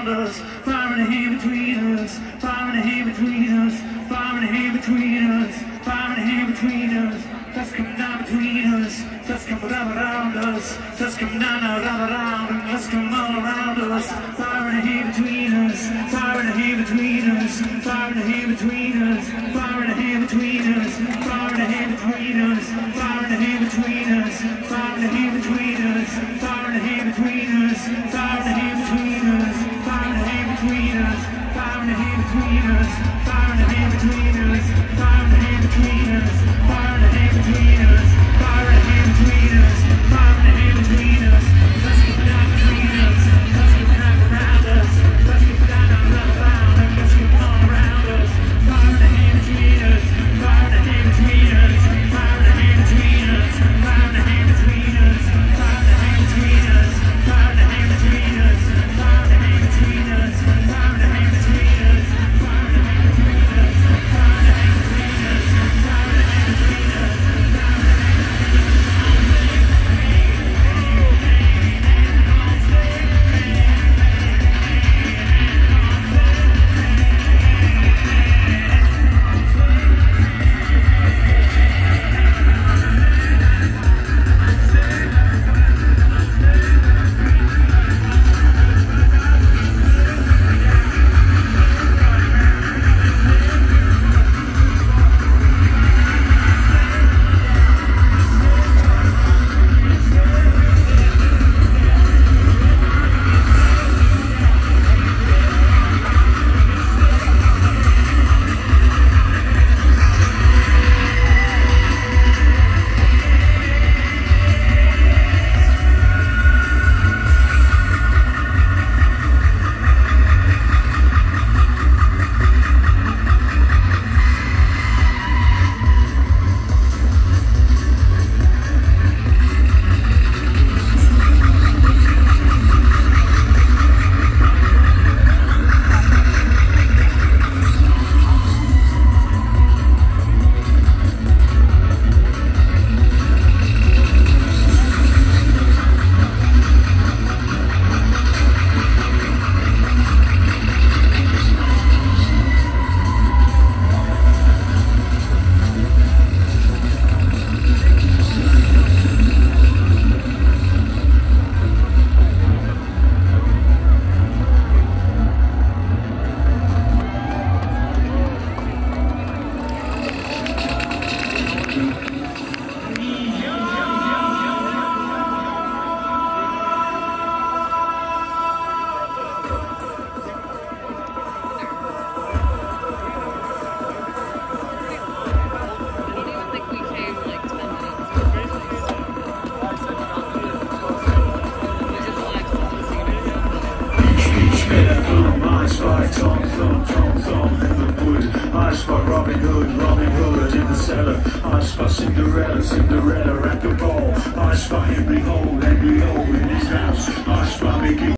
around us, fire in the air between us, fire in the air between us, fire in the air between us, fire in the air between us. Dust coming down between us, dust coming down around us, dust coming down around, and dust coming all around us. Fire in the air between us, fire in the air between us, fire in the air between us, fire in the air between us, fire in the air between us, fire in the air between us, fire in the air between us, fire in the air between us, fire in the air between us, fire in the air between us, fire in the air between us, fire in the air between us, fire in the air between us, fire in the air between us, fire in the air between us, fire in the air between us. Let's get down between us, let's get down around us, let's get down around and let's get on around us. Fire in the air between us, fire in the air between us, fire in the air between us, fire in the air between us, fire in the air between us, fire in the air between us, fire in the air between us, fire in the air between us, fire in the air between us, fire in the air between us, fire in the air between us. Robin Hood in the cellar. I spot Cinderella at the ball. I spot Henry Hole in his house. I spot Mickey